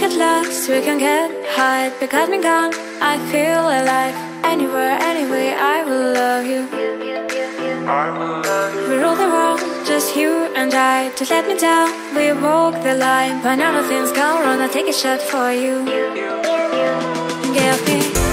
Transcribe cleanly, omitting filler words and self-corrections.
get lost, we can get high. Because me gone, I feel alive. Anywhere, anyway, I will love you. We rule the world, just you and I. Just let me down, we walk the line. When all the things go wrong, I'll take a shot for you. Give me